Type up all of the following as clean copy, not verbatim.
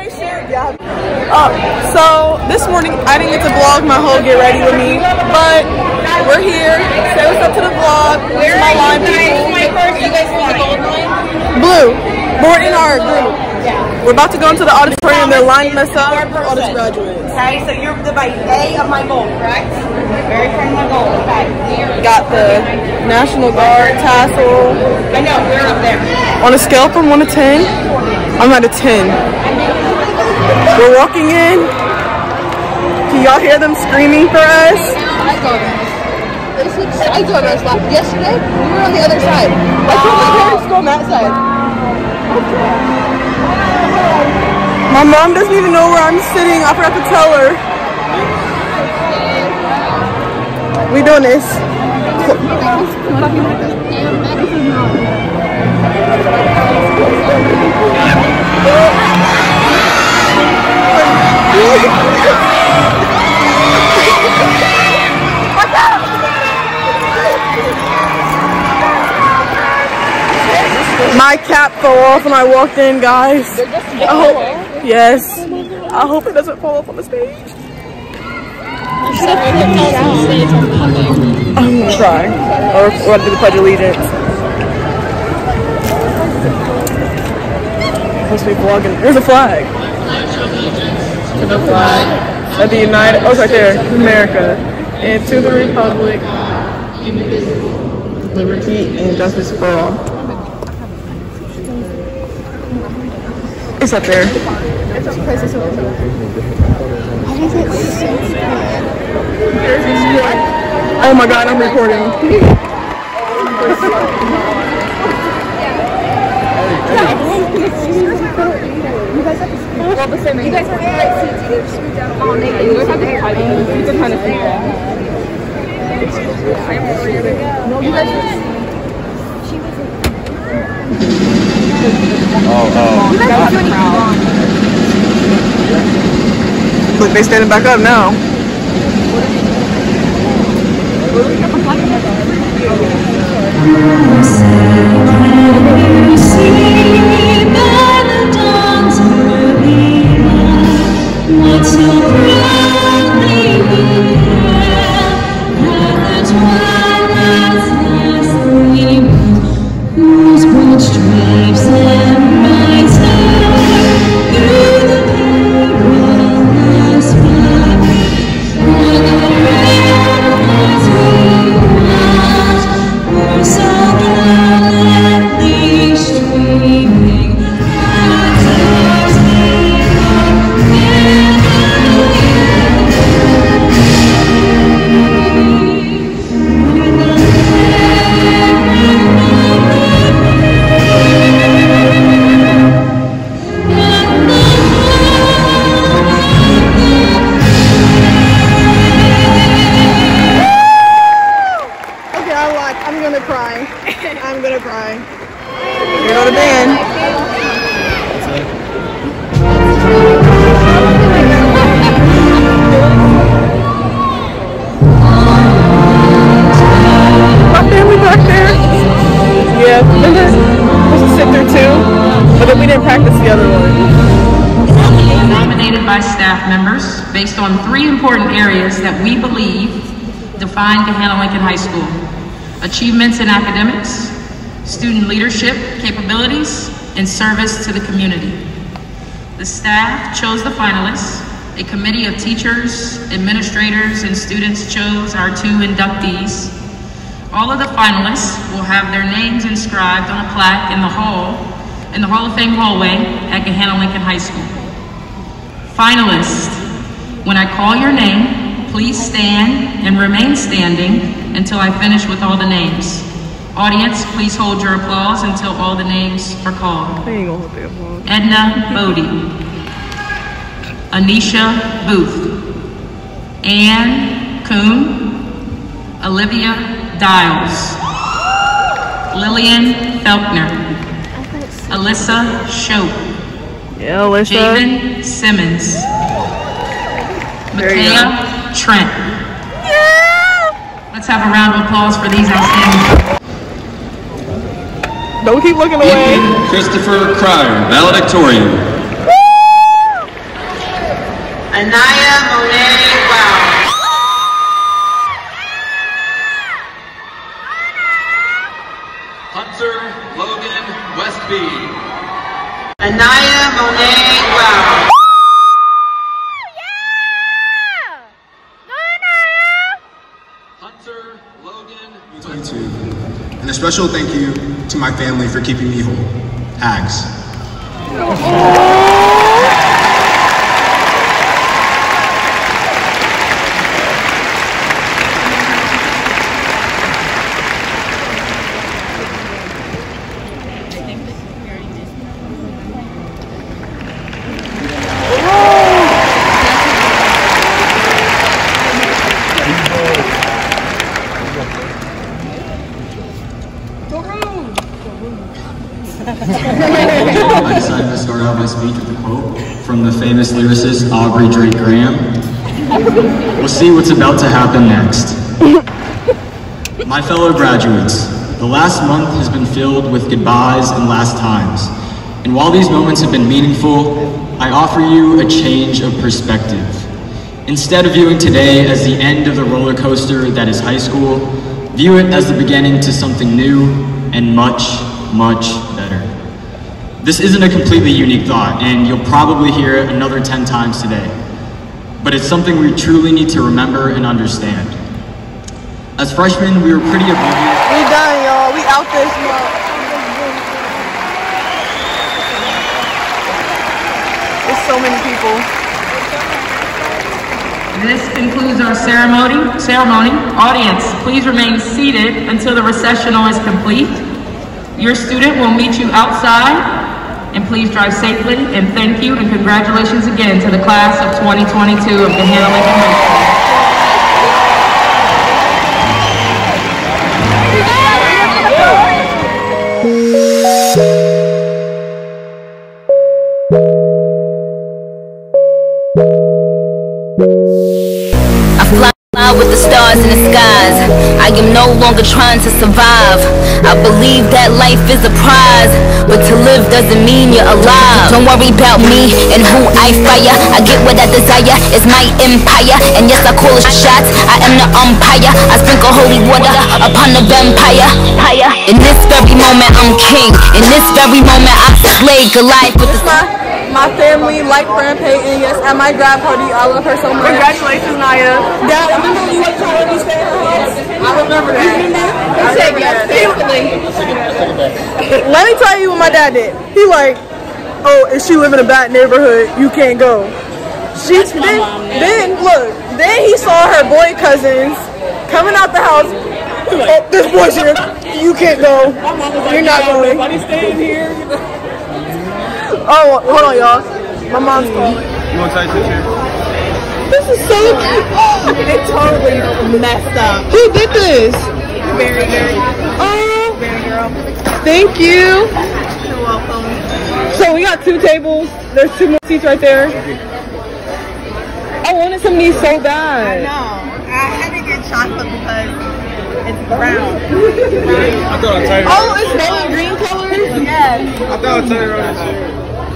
So this morning I didn't get to vlog my whole get ready with me, but we're here. Say what's up to the vlog. Where's my line people? You guys see the gold line? Blue. We're in our group. We're about to go into the auditorium. They're lining us up for all the graduates. Okay, so you're the A of my gold, correct? Very front of my gold. Okay. Got the National Guard tassel. I know, we're up there. On a scale from 1 to 10, I'm at a 10. We're walking in. Can y'all hear them screaming for us? They said side on us yesterday. We were on the other side. I told my parents to go on that side. My mom doesn't even know where I'm sitting. I forgot to tell her. We doing this. My cap fell off when I walked in, guys. Yes. I hope it doesn't fall off on the stage. I'm gonna cry. Or we're gonna do the Pledge of Allegiance. Supposed to be vlogging. There's a flag. To the flag of the United. Oh, it's right there. America. And to the Republic. Liberty and justice for all. It's up there. Oh my god, I'm recording. You guys have the right seats. You just move down all naked. You guys have the right seats. You can kind of see that. You guys Look, they standing back up now. I'm gonna cry. You know the band. My family back there. Yeah, remember? Supposed to sit there too, but then we didn't practice the other one. Nominated by staff members based on 3 important areas that we believe define Gahanna-Lincoln High School: achievements in academics, student leadership capabilities, and service to the community. The staff chose the finalists. A committee of teachers, administrators, and students chose our 2 inductees. All of the finalists will have their names inscribed on a plaque in the Hall of Fame hallway at Gahanna-Lincoln High School. Finalists, when I call your name, please stand and remain standing until I finish with all the names. Audience, please hold your applause until all the names are called. Edna Bodie, Anisha Booth, Ann Kuhn, Olivia Dials, Lillian Felkner, Alyssa Shope, Javen Simmons, Makaya Trent. Let's have a round of applause for these outstanding. Don't keep looking away. Christopher Cryer, valedictorian. special thank you to my family for keeping me whole. Hags. I decided to start out my speech with a quote from the famous lyricist Aubrey Drake Graham. We'll see what's about to happen next. My fellow graduates, the last month has been filled with goodbyes and last times. And while these moments have been meaningful, I offer you a change of perspective. Instead of viewing today as the end of the roller coaster that is high school, view it as the beginning to something new and much, much better. This isn't a completely unique thought, and you'll probably hear it another 10 times today. But it's something we truly need to remember and understand. As freshmen, we were pretty oblivious. We done, y'all. We out this month. There's so many people. This concludes our ceremony. Audience, please remain seated until the recessional is complete. Your student will meet you outside, and please drive safely, and thank you and congratulations again to the class of 2022 of the Hannah Lincoln High School. I fly with the stars in the skies. I am no longer trying to survive. I believe that life is a prize, but to live doesn't mean you're alive. Don't worry about me and who I fire. I get what I desire, it's my empire. And yes, I call it shots, I am the umpire. I sprinkle holy water upon the vampire. In this very moment I'm king. In this very moment I slay Goliath with the My family, like friend Peyton, yes, at my grad party, I love her so much. Congratulations, Naya. Dad, remember when you went to already stay at her house? I remember that. I said yes, definitely. Let me tell you what my dad did. He like, oh, if she live in a bad neighborhood, you can't go. Then look, then he saw her boy cousins coming out the house. Oh, this boy's here. You can't go. You're not going. Everybody staying here. Oh, hold on, y'all. My mom's calling. You want to tie this here? This is so cute. It totally messed up. Who did this? Very. Oh, very girl. Thank you. You're welcome. So we got 2 tables. There's 2 more seats right there. I wanted some of these so bad. I know. I had to get chocolate because it's brown. I thought I tied it. Oh, it's red and green colors? Yes. I thought I tied it right.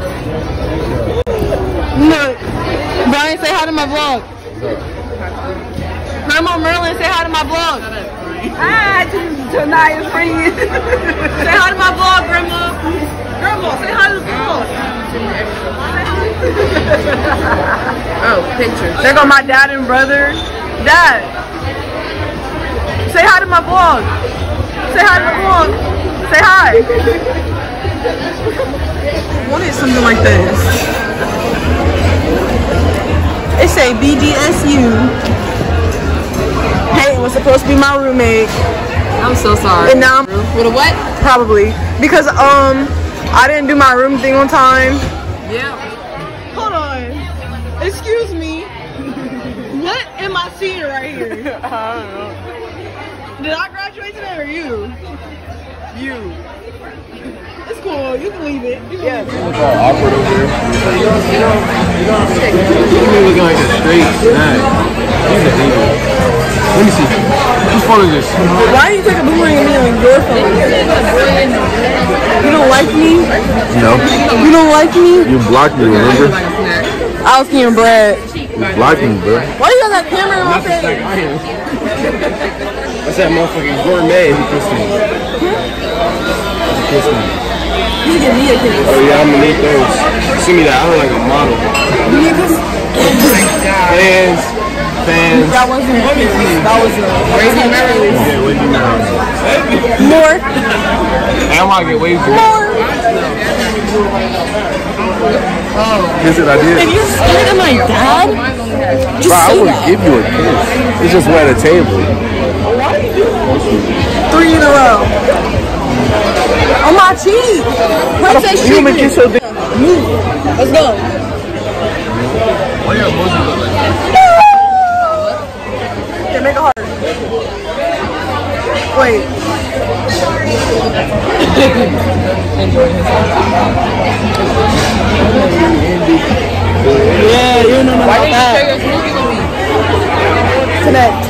Look, Brian, say hi to my vlog. Grandma Merlin, say hi to my vlog. Hi to Naya's friends. Say hi to my vlog, Grandma. Grandma, say hi to the vlog. Oh, pictures. There go my dad and brother. Dad, say hi to my vlog. Say hi to the vlog. Say hi. I wanted something like this. It say BDSU. Peyton was supposed to be my roommate. I'm so sorry. And now I'm with a what? probably because I didn't do my room thing on time. Yeah. Hold on. Excuse me. What am I seeing right here? I don't know. Did I graduate today or you? You. It's cool. You can leave it. Yeah. It's all awkward over here. You looking like a straight snack. He's an angel. Let me see. Whose phone is this? Why do you take a boomerang of me on your phone? You don't like me? No. You don't like me? You blocked me, remember? I was getting bread. You blocked me, bro. Why you got that camera in my face? That's that motherfucking gourmet who kissed me. He kissed me. You give me a kiss. Oh yeah, I'm gonna need those. Send me that. I look like a model. You need this? Fans. That wasn't that was Wavy Mary. Yeah, Wavy Mary. More. I want to get Wavy Mary. More. Here's what I did. If you're scared of my dad, just Bro, I say would that. give you a kiss. It's just where the table. 3 in a row. On my cheek. Let's say You make it so big. Let's go. Why your emotions look like that? Yeah, make it hard. Wait. Yeah, you know Why about didn't you that. share your smoothie with me? Connect.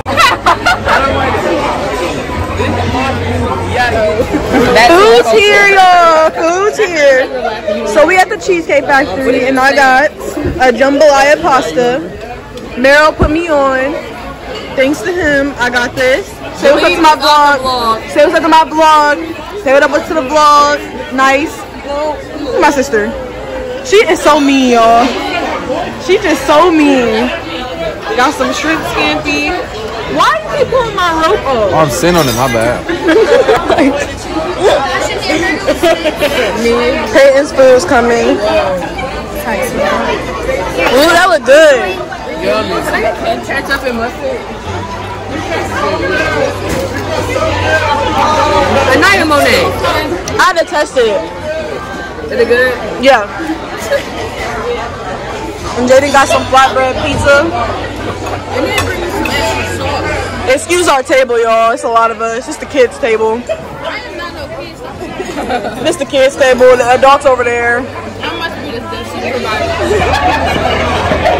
Food's here, y'all. Food's here. So we at the Cheesecake Factory, and I got a jambalaya pasta. Meryl put me on. Thanks to him, I got this. Say what's up to my vlog. Say what's up to my vlog. Say what up to the vlog. Nice. My sister. She is so mean, y'all. She just so mean. Got some shrimp scampi. Why you keep pulling my rope off? Oh, I'm sitting on it, my bad. Peyton's food's coming. Ooh, that look good. Ketchup and mustard. And not even Monet. I had to test it. Is it good? Yeah. And Jaden got some flatbread pizza. Excuse our table, y'all. It's a lot of us. It's the kids' table. I am not no kids. This the kids' table. The adults over there. I must be this supervisor.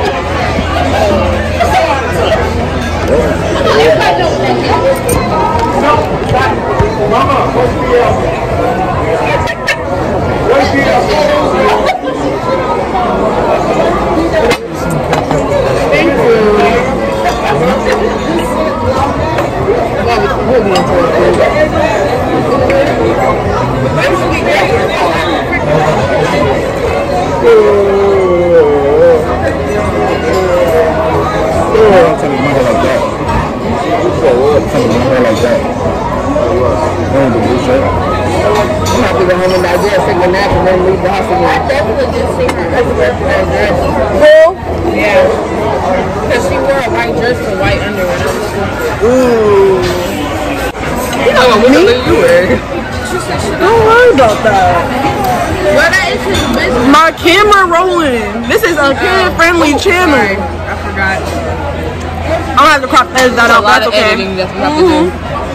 My camera rolling. This is a kid-friendly channel. I forgot. I'm gonna have to crop edit that out. A lot That's of okay. editing that's about to do.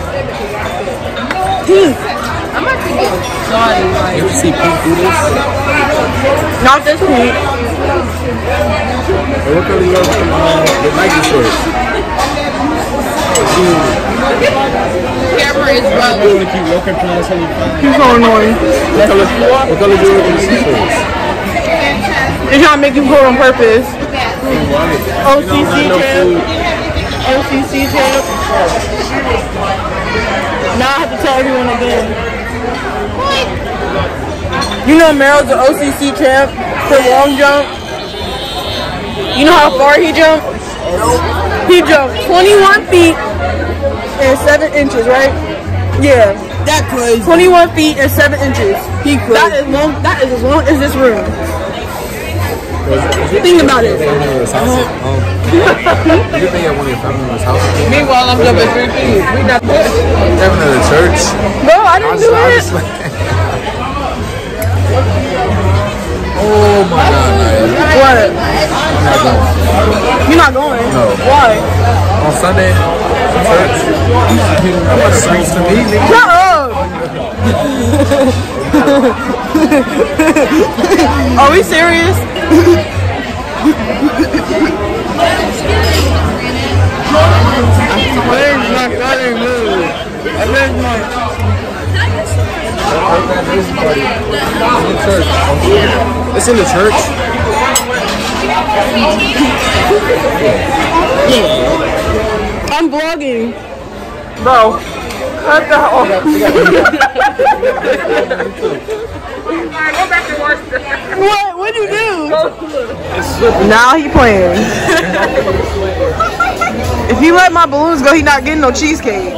I'm about to get sorry. Like, You ever see Pink do this? Not this week. Hey, what color you got the Nike shorts? camera is You rolling. want to keep walking trying to tell you He's so annoying. What color do you want to see shorts? They're trying to make you pull on purpose. Right. OCC champ. OCC champ. Now I have to tell everyone again. You know Meryl's the OCC champ for long jump. You know how far he jumped? He jumped 21 feet and 7 inches, right? Yeah. That crazy. 21 feet and 7 inches. He crazy. That is long. That is as long as this room. Think about it. You think at one of your family members' house? Meanwhile, I'm jumping 3 feet. We not good. Having at a church? Bro, I didn't do it. Oh my God, man. What? You're not going? No. Why? On Sunday, church. I'm about to preach to me, nigga. Shut up! Are we serious? Where's my cutting move? Where's my... It's in the church. I'm vlogging. Bro, cut that off. What? What'd you do? Now he playing. If he let my balloons go, he not getting no cheesecake.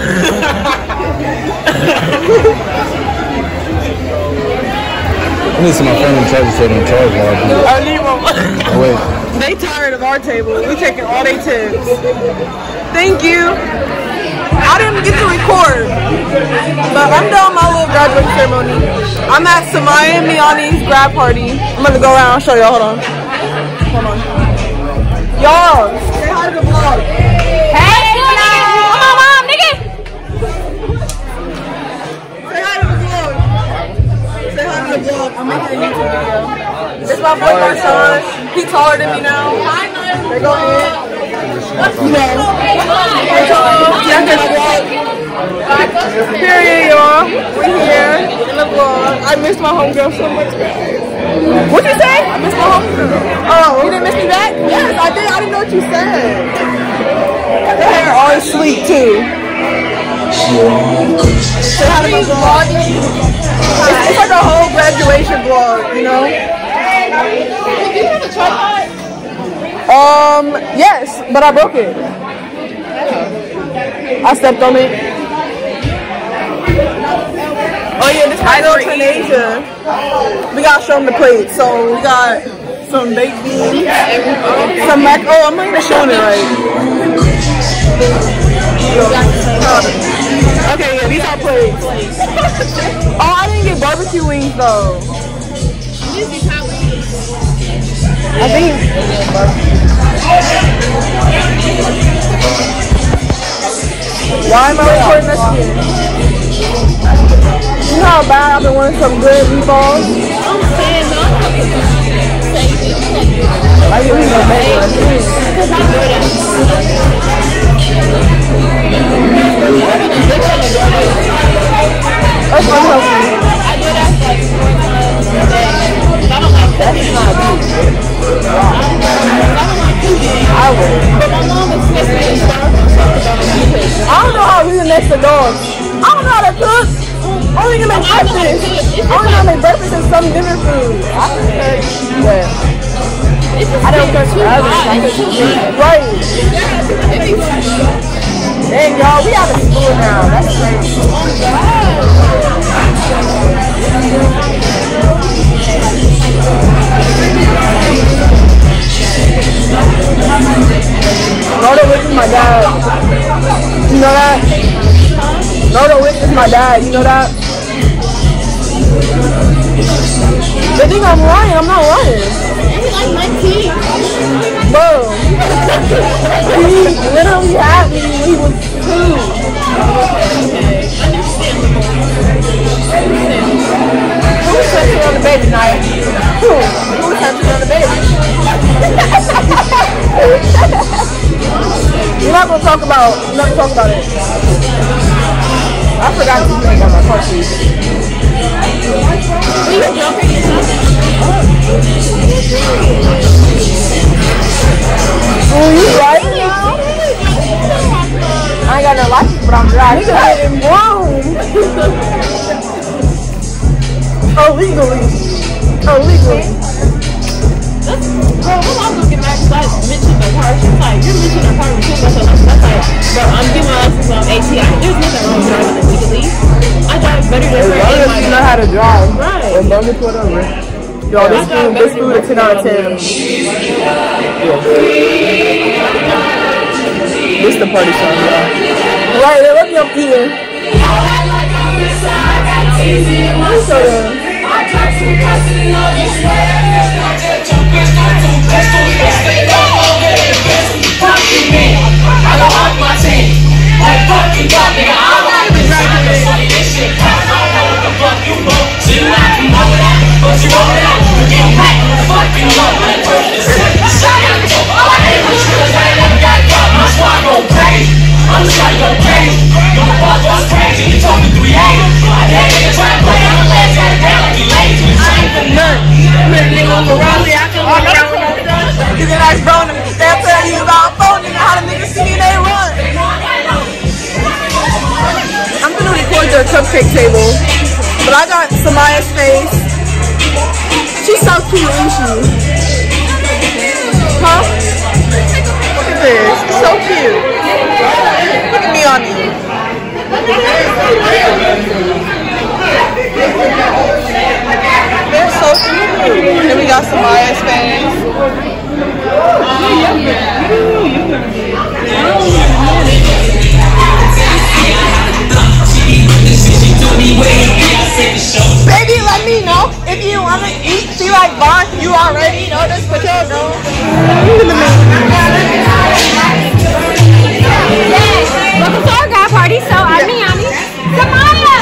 I need to see my phone in charge so I don't charge while I do it. I need one. Oh, wait. They tired of our table. We taking all their tips. Thank you. I didn't get to record, but I'm done my little graduation ceremony. I'm at Samaya and Miani's grad party. I'm gonna go around and show y'all. Hold on. Hold on. Y'all, say hi to the vlog. Hey, come on, mom, nigga. Say hi to the vlog. Say hi to the vlog. I'm making a YouTube video. This is my boy Marshawn. He taller than me now. They go ahead. Period, y'all. We here in the vlog. I miss my homegirl so much, guys. What'd you say? I miss my homegirl. Oh, you didn't miss me back? Yes, I did. I didn't know what you said. Her hair all sleek too. Say hi to my vlog. It's like a whole graduation vlog, you know? Do you have a tripod? Yes, but I broke it. I stepped on it. Oh yeah, this is Asia. We gotta show them the plate. So we got some baked beans, some mac. Oh, I'm not even showing it right. Okay, yeah, these are plates. Oh, I didn't get barbecue wings though. I think. Why am I recording this again? You know how bad I've been wanting some good meatballs? I usually don't make one. That's not healthy. That's not good. I would. I don't know how we the next to dogs. I don't know how to cook. I only can make breakfast. I only know how to make breakfast and some different food. I can cook, but I don't cook for others. Right. Dang, y'all, we have a school now. That's crazy. Oh my God. Nordo Wick is my dad. You know that? Nordo Wick is my dad. You know that? They think I'm lying. I'm not lying. Bro. He literally had me when he was 2. Who was touching on the baby tonight? Who was touching on the baby? You're not gonna talk about it. I forgot to make on my car seat. Oh, you driving now? I ain't got no license, but I'm driving. You got it in Rome. Illegally. Bro, my mom was getting mad because I mentioned the car. She was like, you're mentioning a car with 2 months. That's like, bro, I'm getting my license on AT. There's nothing wrong with driving illegally. I drive better than her. As long as you know how to drive. Right. As long as whatever. Yo, this food a 10 out of 10. This is the party song, y'all. Right, they look me up eating. You can ask bro, they'll tell you about phone and how the niggas see me, they run. I'm gonna record their cupcake table, but I got Samaya's face. She's so cute, ain't she? so cute. Look at me on you. They're so cute. And we got some Maya's fans. Baby, let me know if you want to eat. See, like, Vaughn, you already know this, but y'all know. Welcome to our grad party. So I'm Miami. Samaya!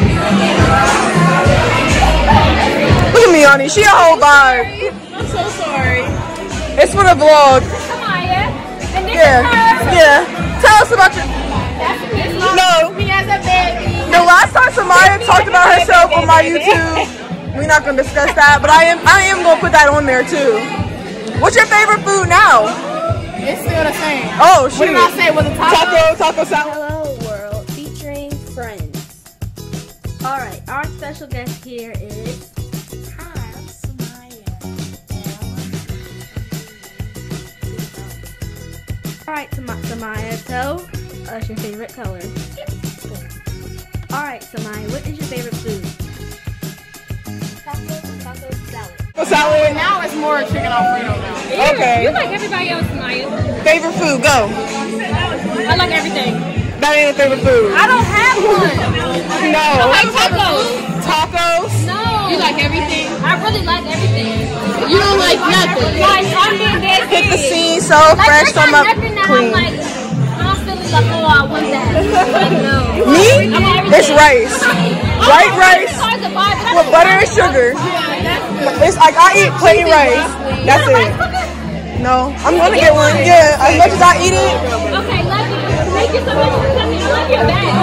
Look at Miami. She a whole vibe. I'm so sorry. It's for the vlog. Samaya. And this Yeah. is her. Yeah. Tell us about your... No. Me as a baby. The last time Samaya talked about herself on my YouTube, we're not gonna discuss that, but I am gonna put that on there too. What's your favorite food now? It's still the same. Oh, shit. What did I say? Was it Taco salad? Hello World featuring Friends. Alright, our special guest here is Alright, Samaya, tell us your favorite color. Alright, Samaya, what is your favorite food? Taco salad. Salad. Now it's more chicken Alfredo now. Okay. You like everybody else, Samaya. Favorite food? Go. I like everything. That ain't a favorite food. I don't have one. No. I like tacos. Tacos? No. You like everything? I really like everything. You don't like nothing. Like, I'm being dead Hit the scene so like, fresh, so much nothing now. clean. I'm like, constantly like, oh, I want that. Like, no. Me? I want everything. It's rice. White rice with butter and sugar. It's like I eat plain rice. That's it. No, I'm gonna get one. Yeah, as much as I eat it. Okay, love you. Thank you so much for coming. I love your bag.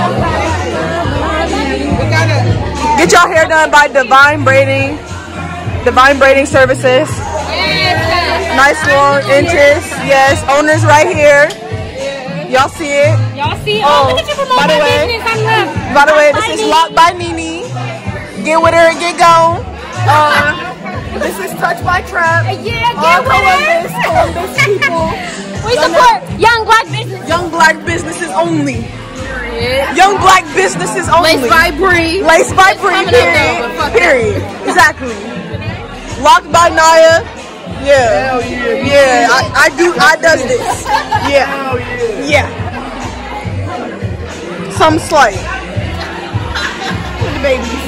Get your hair done by Divine Braiding. Divine Braiding Services. Nice long inches. Yes, owners right here. Y'all see it? Y'all see? Oh, look at you promote by the my way, business. I love. by the way, this is Locked by Nene. Get with her and get gone. This is Touched by Trap. Yeah, get with her. Columbus people. We support young black business. Young black businesses only. Young black businesses only. Lace by Bree. Lace by Bree, period. Period. Exactly. Locked by Naya. Yeah. Hell yeah. Yeah, I does this. Yeah. Hell yeah. Yeah. Some slight. Look at the babies.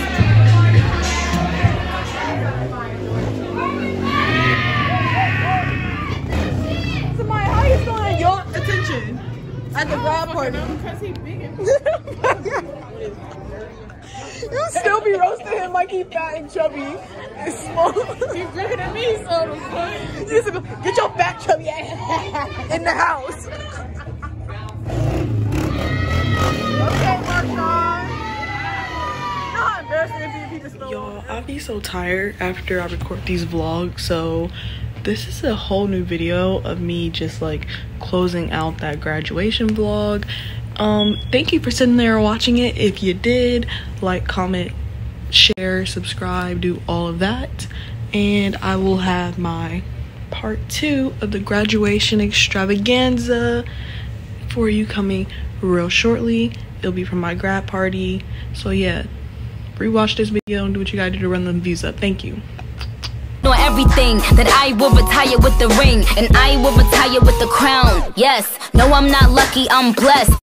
Samaya, how you feeling your attention at the grad party? Because he's big and you still be roasting him like he fat and chubby and small. He's bigger than me, so the fuck. You used to go, get your fat chubby ass in the house. Okay, Marshawn. You know how embarrassing it would be if he just Y'all, I be so tired after I record these vlogs, so this is a whole new video of me just like closing out that graduation vlog. Thank you for sitting there watching it. If you did, like, comment, share, subscribe, do all of that, and I will have my part 2 of the graduation extravaganza for you coming real shortly. It'll be from my grad party, so yeah, rewatch this video and do what you gotta do to run them views up. Thank you. Know everything that I will retire with the ring, and I will retire with the crown. Yes, no, I'm not lucky, I'm blessed.